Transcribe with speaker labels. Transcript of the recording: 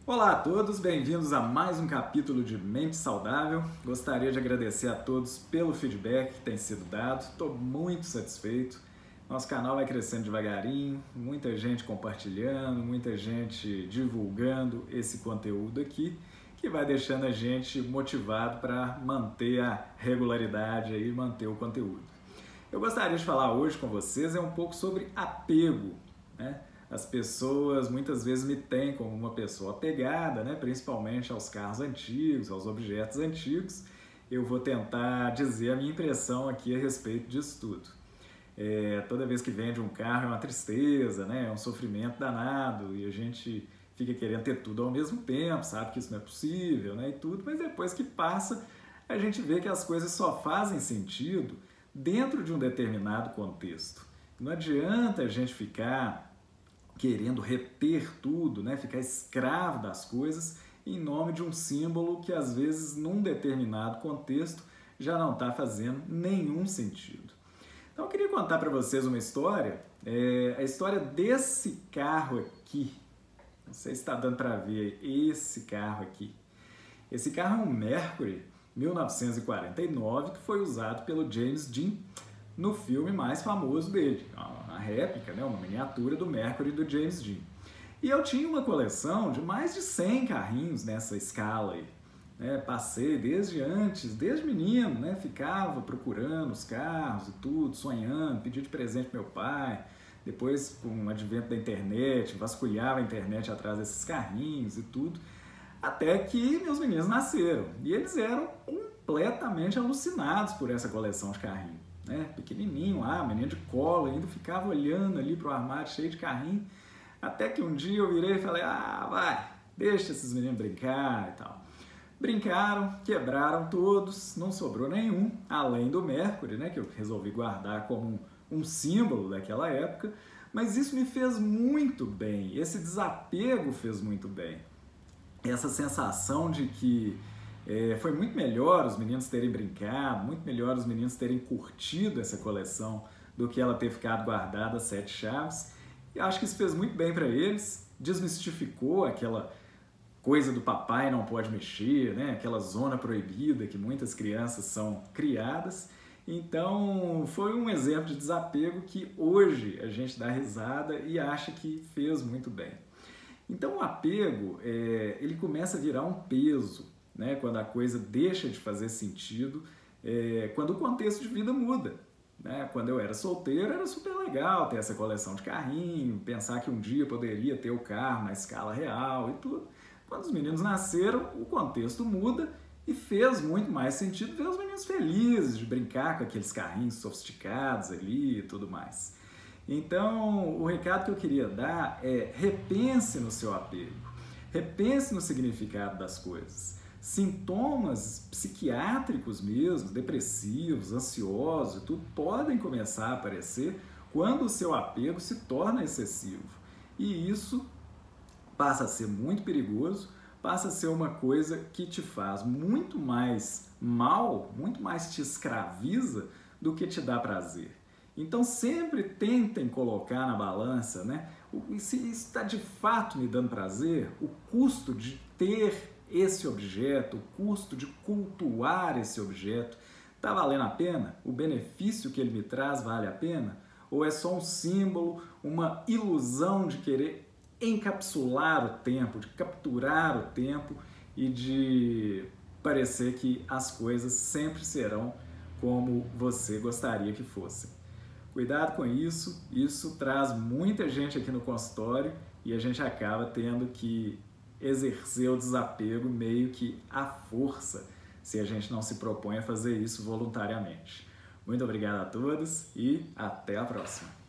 Speaker 1: Olá a todos, bem-vindos a mais um capítulo de Mente Saudável. Gostaria de agradecer a todos pelo feedback que tem sido dado, estou muito satisfeito. Nosso canal vai crescendo devagarinho, muita gente compartilhando, muita gente divulgando esse conteúdo aqui, que vai deixando a gente motivado para manter a regularidade e manter o conteúdo. Eu gostaria de falar hoje com vocês um pouco sobre apego, né? As pessoas muitas vezes me têm como uma pessoa apegada, né? Principalmente aos carros antigos, aos objetos antigos. Eu vou tentar dizer a minha impressão aqui a respeito disso tudo. Toda vez que vende um carro é uma tristeza, né? É um sofrimento danado e a gente fica querendo ter tudo ao mesmo tempo, sabe que isso não é possível, né? E tudo, mas depois que passa, a gente vê que as coisas só fazem sentido dentro de um determinado contexto. Não adianta a gente ficar querendo reter tudo, né? Ficar escravo das coisas em nome de um símbolo que às vezes num determinado contexto já não está fazendo nenhum sentido. Então eu queria contar para vocês uma história, a história desse carro aqui. Não sei se está dando para ver esse carro aqui. Esse carro é um Mercury 1949 que foi usado pelo James Dean no filme mais famoso dele, uma réplica, né, uma miniatura do Mercury do James Dean. E eu tinha uma coleção de mais de 100 carrinhos nessa escala aí. Né? Passei desde menino, né, ficava procurando os carros e tudo, sonhando, pedia de presente pro meu pai. Depois, com o advento da internet, vasculhava a internet atrás desses carrinhos e tudo, até que meus meninos nasceram. E eles eram completamente alucinados por essa coleção de carrinhos. Né? Pequenininho lá, menino de colo, ainda ficava olhando ali pro armário cheio de carrinho, até que um dia eu virei e falei, vai, deixa esses meninos brincar e tal. Brincaram, quebraram todos, não sobrou nenhum, além do Mercury, né, que eu resolvi guardar como um símbolo daquela época, mas isso me fez muito bem, esse desapego fez muito bem. Essa sensação de que foi muito melhor os meninos terem brincado, muito melhor os meninos terem curtido essa coleção do que ela ter ficado guardada às 7 chaves. E acho que isso fez muito bem para eles, desmistificou aquela coisa do papai não pode mexer, né? Aquela zona proibida que muitas crianças são criadas. Então foi um exemplo de desapego que hoje a gente dá risada e acha que fez muito bem. Então o apego, ele começa a virar um peso, né? Quando a coisa deixa de fazer sentido, quando o contexto de vida muda. Né? Quando eu era solteiro era super legal ter essa coleção de carrinho, pensar que um dia poderia ter o carro na escala real e tudo. Quando os meninos nasceram, o contexto muda e fez muito mais sentido ver os meninos felizes de brincar com aqueles carrinhos sofisticados ali e tudo mais. Então, o recado que eu queria dar é repense no seu apego, repense no significado das coisas. Sintomas psiquiátricos mesmo, depressivos, ansiosos, tudo podem começar a aparecer quando o seu apego se torna excessivo. E isso passa a ser muito perigoso, passa a ser uma coisa que te faz muito mais mal, muito mais te escraviza do que te dá prazer. Então sempre tentem colocar na balança, né? Se isso está de fato me dando prazer, o custo de ter esse objeto, o custo de cultuar esse objeto, está valendo a pena? O benefício que ele me traz vale a pena? Ou é só um símbolo, uma ilusão de querer encapsular o tempo, de capturar o tempo e de parecer que as coisas sempre serão como você gostaria que fossem? Cuidado com isso, isso traz muita gente aqui no consultório e a gente acaba tendo que exercer o desapego meio que à força, se a gente não se propõe a fazer isso voluntariamente. Muito obrigado a todos e até a próxima!